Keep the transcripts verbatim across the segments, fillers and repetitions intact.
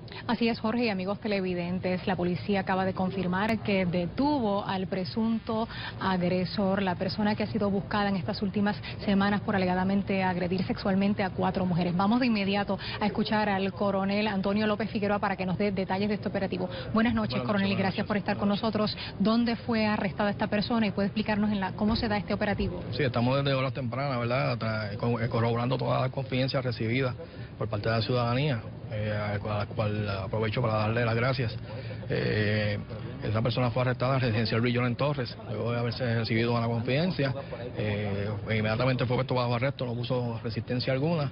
Así es, Jorge y amigos televidentes, la policía acaba de confirmar que detuvo al presunto agresor, la persona que ha sido buscada en estas últimas semanas por alegadamente agredir sexualmente a cuatro mujeres. Vamos de inmediato a escuchar al coronel Antonio López Figueroa para que nos dé detalles de este operativo. Buenas noches, buenas coronel, noches, y gracias noches, por estar con noches. nosotros. ¿Dónde fue arrestada esta persona y puede explicarnos en la, cómo se da este operativo? Sí, estamos desde horas tempranas, ¿verdad? Hasta, eh, corroborando todas las confidencias recibidas por parte de la ciudadanía, eh, a la cual aprovecho para darle las gracias. Eh, esa persona fue arrestada en Residencial Brillón en Torres, luego de haberse recibido una confidencia. Eh, inmediatamente fue puesto bajo arresto, no puso resistencia alguna.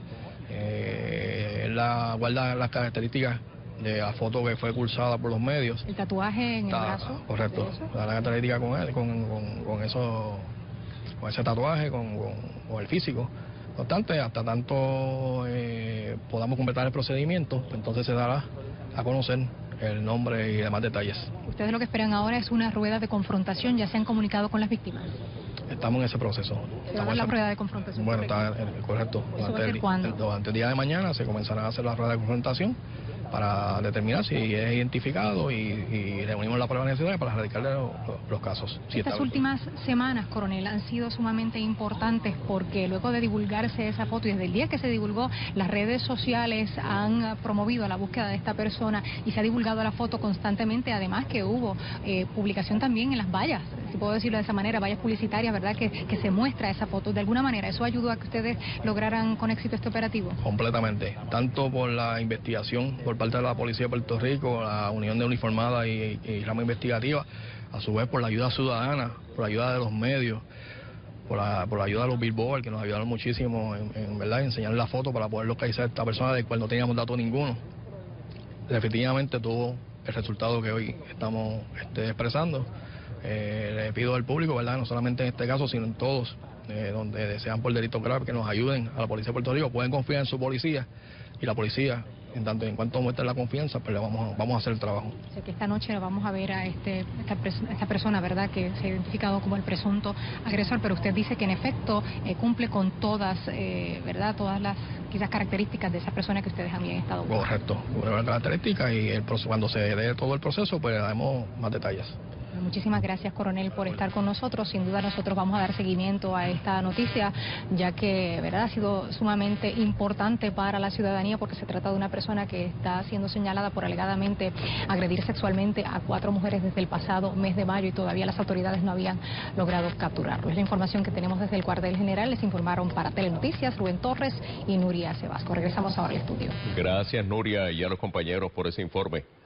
Eh, la guarda las características de la foto que fue cursada por los medios. ¿El tatuaje en el Está, brazo? correcto, la característica con él, con, con, con eso, con ese tatuaje, con, con, con el físico. No obstante, hasta tanto eh, podamos completar el procedimiento, entonces se dará a conocer el nombre y demás detalles. Ustedes lo que esperan ahora es una rueda de confrontación, ¿ya se han comunicado con las víctimas? Estamos en ese proceso. ¿Se va a dar la rueda de confrontación? Bueno, está eh, correcto. ¿Eso va a ser el, cuándo? el, durante el día de mañana se comenzará a hacer la rueda de confrontación para determinar si es identificado y, y reunimos la prueba necesaria para erradicarle los, los casos. Si Estas últimas semanas, coronel, han sido sumamente importantes porque luego de divulgarse esa foto y desde el día que se divulgó, las redes sociales han promovido la búsqueda de esta persona y se ha divulgado la foto constantemente, además que hubo eh, publicación también en las vallas, si puedo decirlo de esa manera, vallas publicitarias, ¿verdad?, que, que se muestra esa foto. De alguna manera, ¿eso ayudó a que ustedes lograran con éxito este operativo? Completamente, tanto por la investigación por parte de la Policía de Puerto Rico, la Unión de Uniformada y, y rama investigativa, a su vez por la ayuda ciudadana, por la ayuda de los medios, por la, por la ayuda de los billboards, que nos ayudaron muchísimo en, en verdad enseñar la foto para poder localizar a esta persona del cual no teníamos datos ninguno. Efectivamente tuvo el resultado que hoy estamos este, expresando. Eh, le pido al público, ¿verdad?, no solamente en este caso, sino en todos, eh, donde desean por delitos graves que nos ayuden a la Policía de Puerto Rico, pueden confiar en su policía y la policía, en tanto en cuanto muestre la confianza, pues le vamos, vamos a hacer el trabajo. O sea que esta noche vamos a ver a este, esta, esta persona, ¿verdad?, que se ha identificado como el presunto agresor, pero usted dice que en efecto eh, cumple con todas, eh, ¿verdad?, todas las quizás características de esa persona que ustedes habían estado buscando. Correcto, cubre las características y el, cuando se dé todo el proceso, pues le daremos más detalles. Muchísimas gracias, coronel, por estar con nosotros. Sin duda nosotros vamos a dar seguimiento a esta noticia, ya que, verdad, ha sido sumamente importante para la ciudadanía porque se trata de una persona que está siendo señalada por alegadamente agredir sexualmente a cuatro mujeres desde el pasado mes de mayo y todavía las autoridades no habían logrado capturarlo. Es la información que tenemos desde el cuartel general. Les informaron para Telenoticias Rubén Torres y Nuria Sebasco. Regresamos ahora al estudio. Gracias, Nuria, y a los compañeros por ese informe.